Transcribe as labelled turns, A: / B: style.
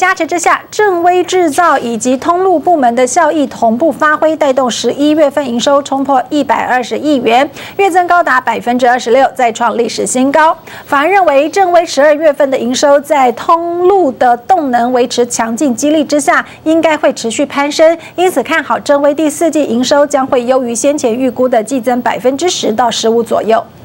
A: 加持之下，正威制造以及通路部门的效益同步发挥，带动11月份营收冲破120亿元，月增高达26%，再创历史新高。法人认为，正威12月份的营收在通路的动能维持强劲激励之下，应该会持续攀升，因此看好正威第4季营收将会优于先前预估的季增10%到15%左右。